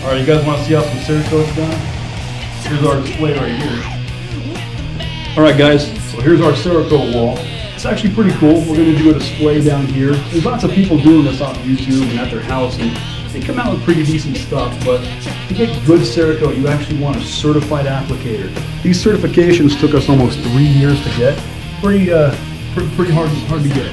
Alright, you guys want to see how some Cerakote's done? Here's our display right here. Alright guys, so here's our Cerakote wall. It's actually pretty cool. We're going to do a display down here. There's lots of people doing this on YouTube and at their house, and they come out with pretty decent stuff, but to get good Cerakote, you actually want a certified applicator. These certifications took us almost 3 years to get. Pretty hard to get.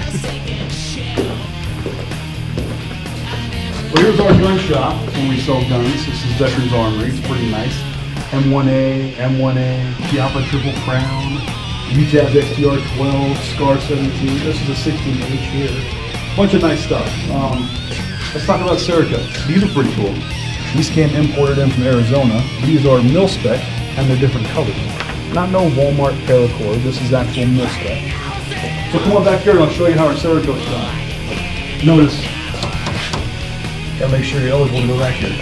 Well, here's our gun shop when we sell guns. This is Veterans Armory. It's pretty nice. M1A, Chiappa Triple Crown, UTAS XTR-12, Scar 17. This is a 16H here. Bunch of nice stuff. Let's talk about Cerakote. These are pretty cool. These came imported in from Arizona. These are mil-spec, and they're different colors. Not no Walmart paracord. This is actual mil-spec. So come on back here and I'll show you how our Cerakote's done. Notice, gotta make sure you're eligible to go back here.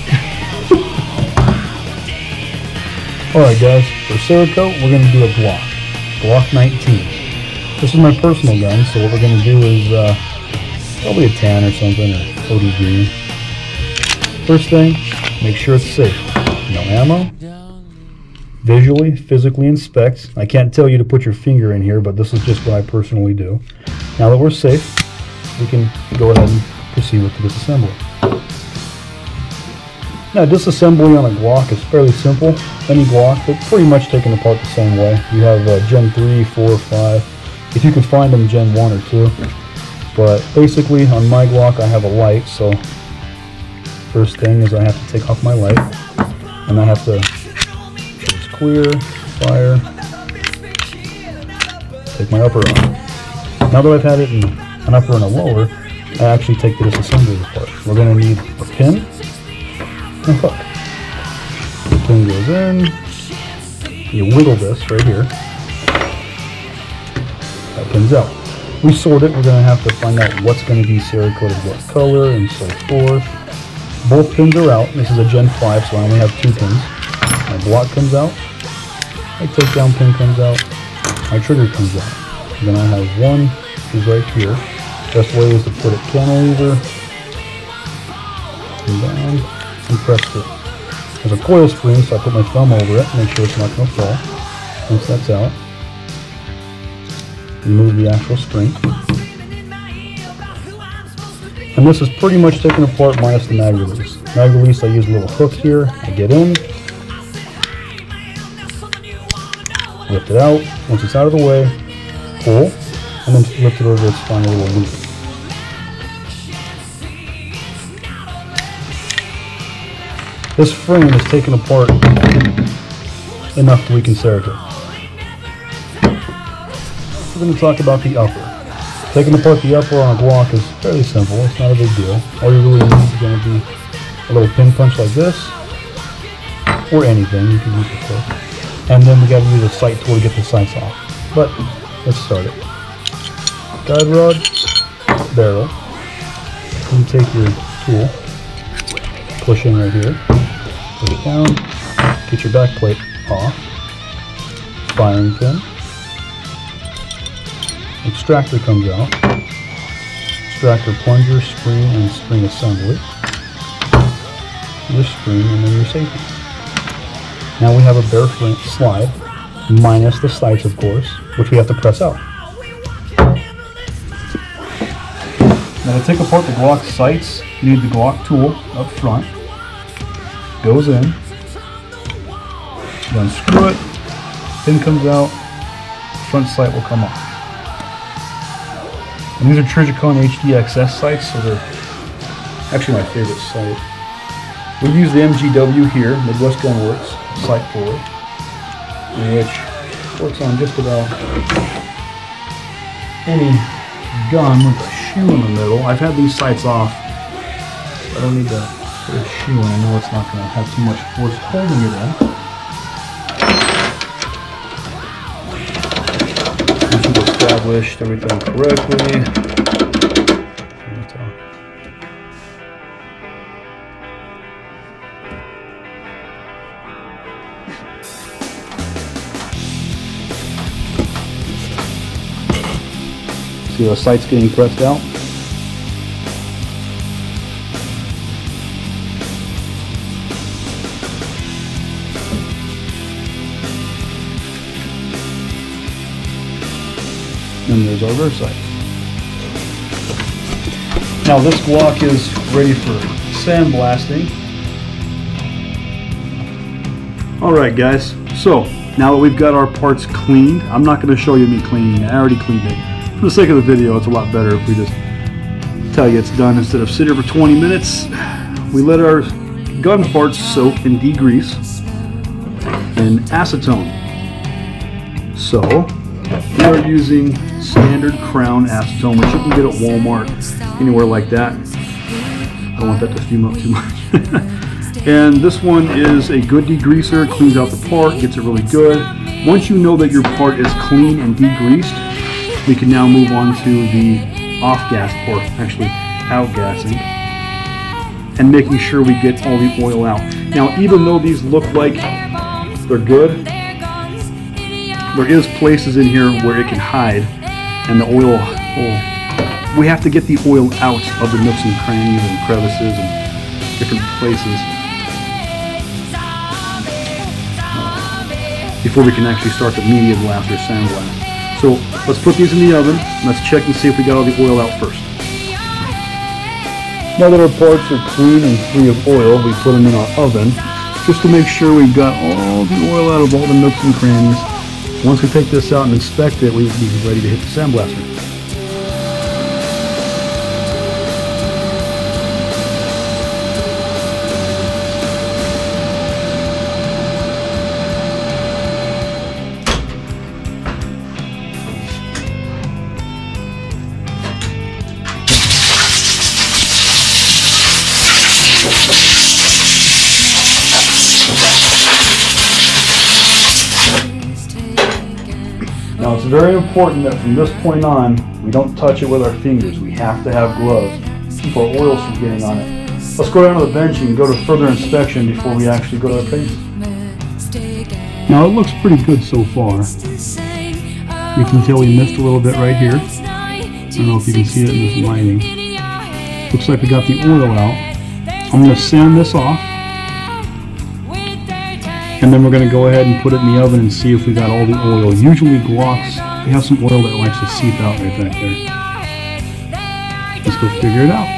Alright guys, for Cerakote, we're going to do a Glock 19. This is my personal gun, so what we're going to do is probably a tan or something, or OD green. First thing, make sure it's safe. No ammo. Visually, physically inspect. I can't tell you to put your finger in here, but this is just what I personally do. Now that we're safe, we can go ahead and proceed with the disassembly. Now, disassembly on a Glock is fairly simple. Any Glock, they're pretty much taken apart the same way. You have Gen 3, 4, 5. If you can find them, Gen 1 or 2. But basically, on my Glock, I have a light, so first thing is I have to take off my light, and I have to just clear, fire, take my upper on. Now that I've had it in an upper and a lower, I actually take the disassembly apart. We're going to need a pin. And a hook. The pin goes in, you wiggle this right here, that pin's out. We sort it, we're going to have to find out what's going to be Cerakoted what color and so forth. Both pins are out. This is a Gen 5, so I only have 2 pins. My block comes out, my takedown pin comes out, my trigger comes out. And then I have one, which is right here. Best way is to put it cantilever, and down, and press it. There's a coil spring, so I put my thumb over it, make sure it's not going to fall. Once that's out, remove the actual spring. And this is pretty much taken apart minus the mag release. Mag release, I use a little hook here. I get in, lift it out. Once it's out of the way, pull, and then lift it over its final little loop. This frame is taken apart enough that we can Cerakote. We're going to talk about the upper. Taking apart the upper on a Glock is fairly simple. It's not a big deal. All you really need is going to be a little pin punch like this, or anything. You can use the hook. And then we got to use a sight tool to get the sights off. But let's start it. Guide rod, barrel. You take your tool, push in right here. Put it down, get your back plate off, firing pin, extractor comes out, extractor plunger, spring, and spring assembly, your spring, and then your safety. Now we have a bare flint slide, minus the sights of course, which we have to press out. Now to take apart the Glock sights, you need the Glock tool up front. Goes in, you unscrew it, pin comes out, front sight will come off. And these are Cerakote HDXS sights, so they're actually my favorite sight. We use the MGW here, Midwest Gun Works sight forward, which works on just about any gun with a shoe in the middle. I've had these sights off, so I don't need to put a shoe in. I know it's not going to have too much force holding it in. Once you've established everything correctly, see the sight's getting pressed out. then there's our rear sight. Now this Glock is ready for sandblasting. Alright guys, so now that we've got our parts cleaned, I'm not going to show you me cleaning it, I already cleaned it. For the sake of the video, it's a lot better if we just tell you it's done instead of sit here for 20 minutes. We let our gun parts soak and degrease in acetone. So we are using standard Crown acetone, which you can get at Walmart, anywhere like that. I don't want that to fume up too much. And this one is a good degreaser, cleans out the part, gets it really good. Once you know that your part is clean and degreased, we can now move on to the off-gas, or actually out-gassing, and making sure we get all the oil out. Now, even though these look like they're good, there is places in here where it can hide, and the oil, we have to get the oil out of the nooks and crannies and crevices and different places before we can actually start the media blast or sandblast. So let's put these in the oven. Let's check and see if we got all the oil out first. Now that our parts are clean and free of oil, we put them in our oven just to make sure we've got all the oil out of all the nooks and crannies. Once we take this out and inspect it, we'll be ready to hit the sandblaster. Now it's very important that from this point on, we don't touch it with our fingers. We have to have gloves to keep our oils from getting on it. Let's go down to the bench and go to further inspection before we actually go to our paces. Now it looks pretty good so far. You can tell we missed a little bit right here. I don't know if you can see it in this lighting. Looks like we got the oil out. I'm going to sand this off. And then we're going to go ahead and put it in the oven and see if we got all the oil. Usually Glocks, they have some oil that likes to seep out right back there. Let's go figure it out.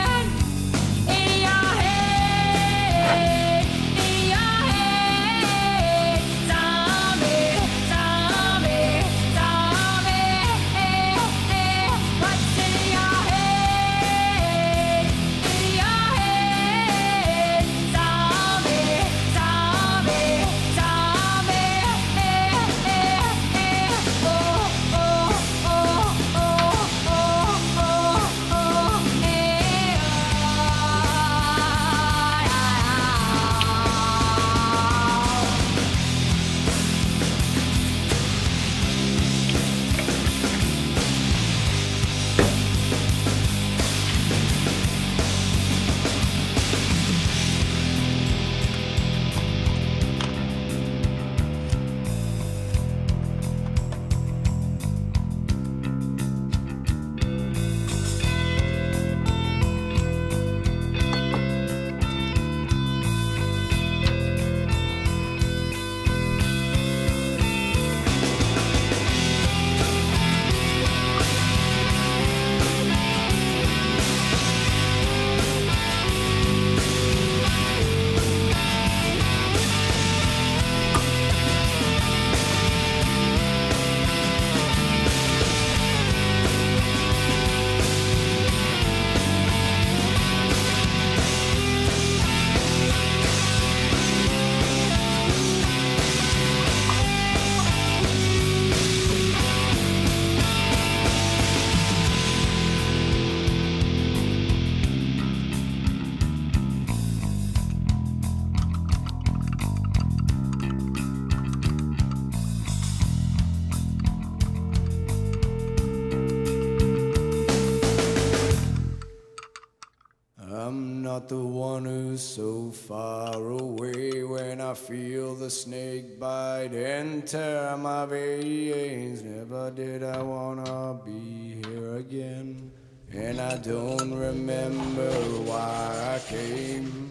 not the one who's so far away when I feel the snake bite and tear my veins. Never did I wanna be here again, and I don't remember why I came.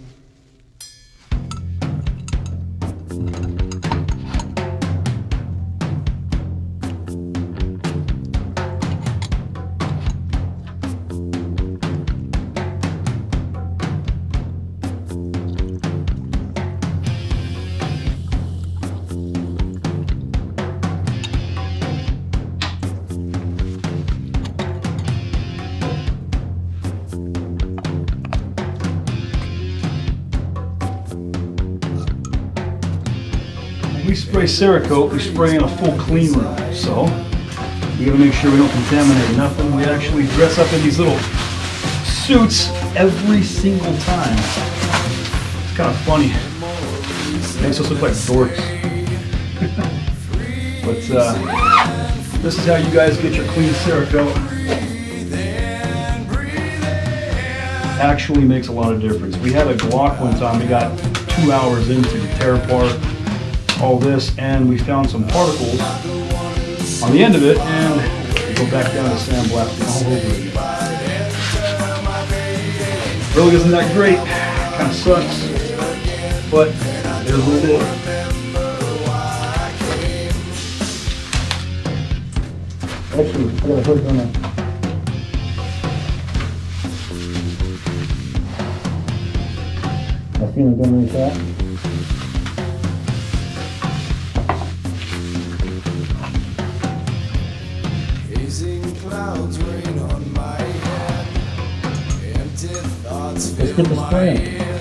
spray Cerakote, we spray in a full clean room. So we gotta make sure we don't contaminate nothing. We actually dress up in these little suits every single time. It's kind of funny. Makes us look like dorks. But this is how you guys get your clean Cerakote. Actually makes a lot of difference. We had a Glock one time. We got 2 hours into to tear apart all this, and we found some particles on the end of it, and we go back down to sandblasting all over it. Really isn't that great. Kind of sucks, but it is what it is. Actually, I got a hook on that. My feeling going really fast. Let's get the spray.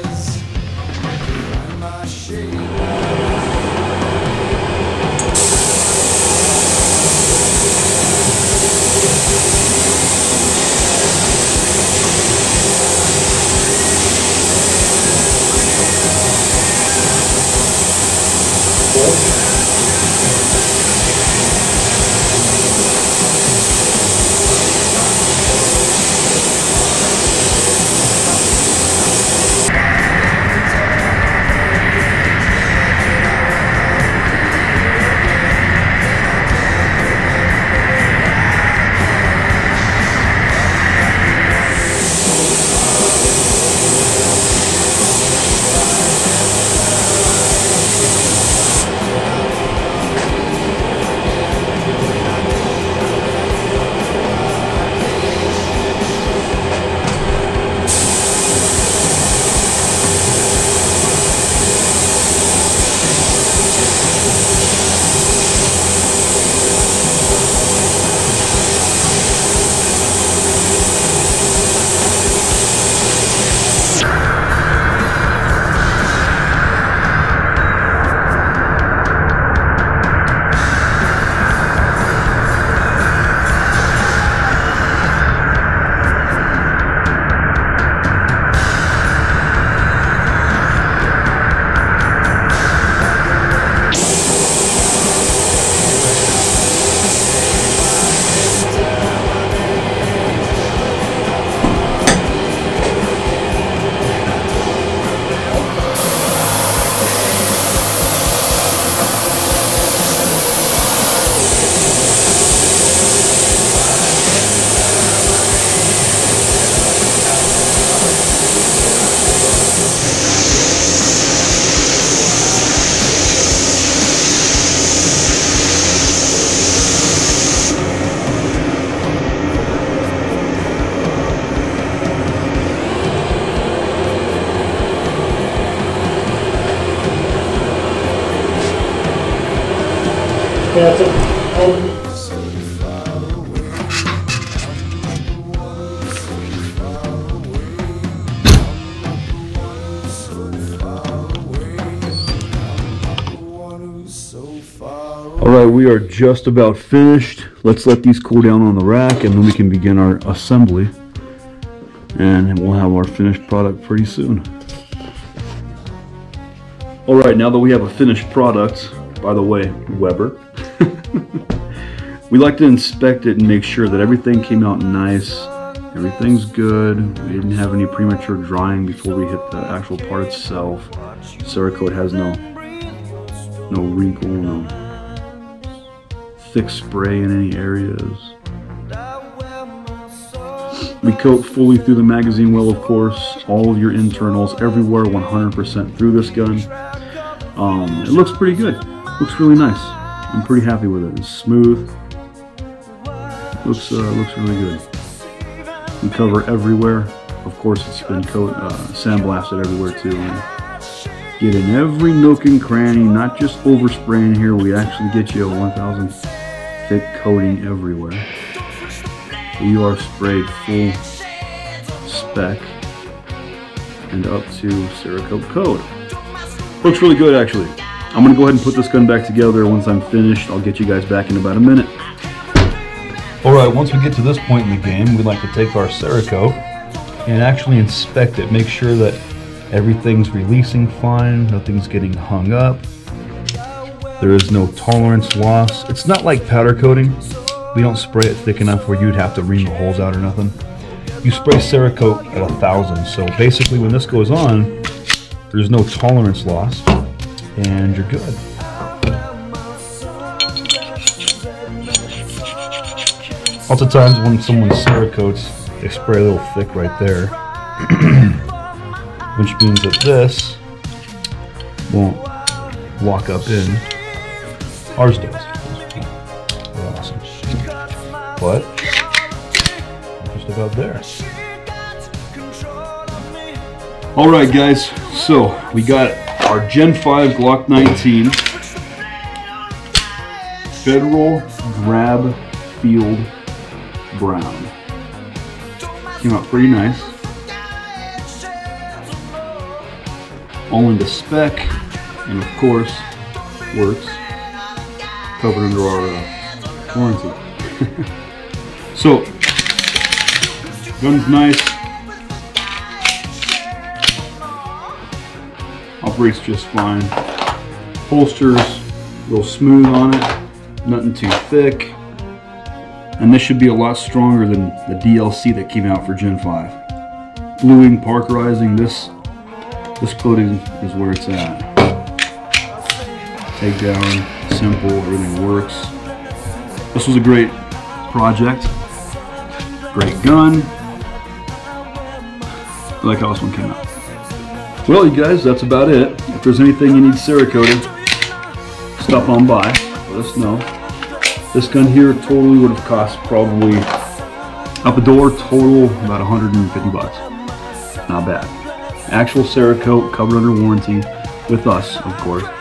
That's it. Alright, we are just about finished. Let's let these cool down on the rack and then we can begin our assembly. And we'll have our finished product pretty soon. Alright, now that we have a finished product, by the way, Weber, we like to inspect it and make sure that everything came out nice, everything's good, we didn't have any premature drying before we hit the actual part itself. Cerakote has no wrinkle, no thick spray in any areas. We coat fully through the magazine well, of course, all of your internals, everywhere, 100% through this gun. It looks pretty good. Looks really nice. I'm pretty happy with it. It's smooth. Looks really good. We cover everywhere. Of course, it's been sandblasted everywhere too. And get in every nook and cranny, not just overspraying here. We actually get you a 1000 thick coating everywhere. So you are sprayed full spec and up to Cerakote code. Looks really good, actually. I'm going to go ahead and put this gun back together. Once I'm finished, I'll get you guys back in about a minute. Alright, once we get to this point in the game, we like to take our Cerakote and actually inspect it. Make sure that everything's releasing fine, nothing's getting hung up. There is no tolerance loss. It's not like powder coating. We don't spray it thick enough where you'd have to ream the holes out or nothing. You spray Cerakote at 1,000, so basically when this goes on, there's no tolerance loss, and you're good. Lots of times when someone Cerakotes, they spray a little thick right there, which means that this won't lock up in. Ours does. Awesome. But just about there. Alright guys, so we got our Gen 5 Glock 19 Federal Grab Field Brown. Came out pretty nice. All into spec, and of course, works. Covered under our warranty. So, gun's nice. Operates just fine. Holsters, real smooth on it. Nothing too thick. And this should be a lot stronger than the DLC that came out for Gen 5. Bluing, parkerizing, this coating is where it's at. Takedown, simple, everything works. This was a great project. Great gun. I like how this one came out. Well, you guys, that's about it. If there's anything you need Cerakoted, stop on by. Let us know. This gun here totally would have cost probably, out the door, total about 150 bucks. Not bad. Actual Cerakote covered under warranty with us, of course.